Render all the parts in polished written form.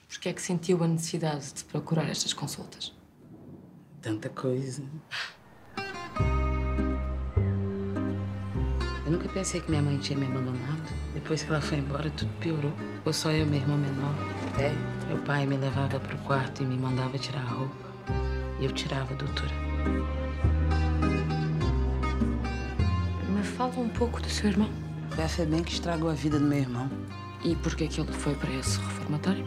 Porquê é que sentiu a necessidade de procurar estas consultas? Tanta coisa. Eu nunca pensei que minha mãe tinha me abandonado. Depois que ela foi embora, tudo piorou. Ficou só eu e meu irmão menor. Até meu pai me levava pro quarto e me mandava tirar a roupa. E eu tirava, doutora. Me fala um pouco do seu irmão. Foi a Febem que estragou a vida do meu irmão. E porquê que ele foi para esse reformatório?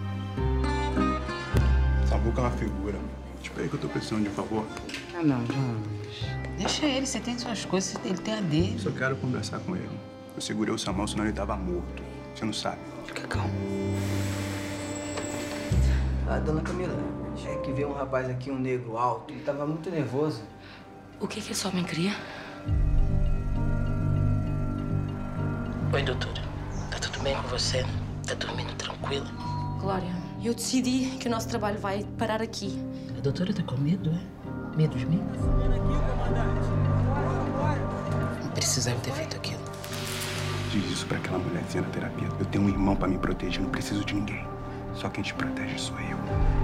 Samuca é uma figura. Espera aí que eu tô precisando de um favor. Ah, não, vamos. Deixa ele, você tem suas coisas, ele tem a dele. Só quero conversar com ele. Eu segurei o Samuel, senão ele tava morto. Você não sabe. Fica calmo. Ah, dona Camila, é que veio um rapaz aqui, um negro alto. Ele tava muito nervoso. O que esse homem queria? Oi, doutora. Tá tudo bem com você? Tá dormindo tranquila? Glória, eu decidi que o nosso trabalho vai parar aqui. A doutora tá com medo, é? Medo de mim? Não precisava ter feito aquilo. Diz isso pra aquela mulherzinha na terapia. Eu tenho um irmão pra me proteger, não preciso de ninguém. Só quem te protege sou eu.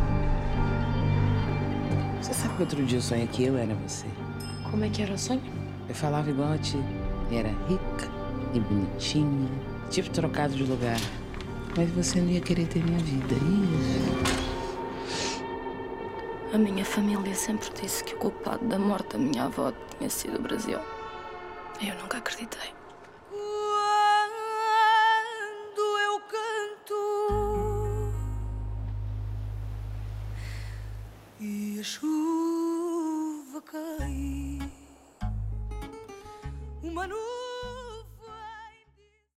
Você sabe que outro dia eu sonhei que eu era você? Como é que era o sonho? Eu falava igual a ti. Era rica e bonitinha, tipo trocado de lugar. Mas você não ia querer ter minha vida, ia? A minha família sempre disse que o culpado da morte da minha avó tinha sido o Brasil. Eu nunca acreditei. Quando eu canto e a chuva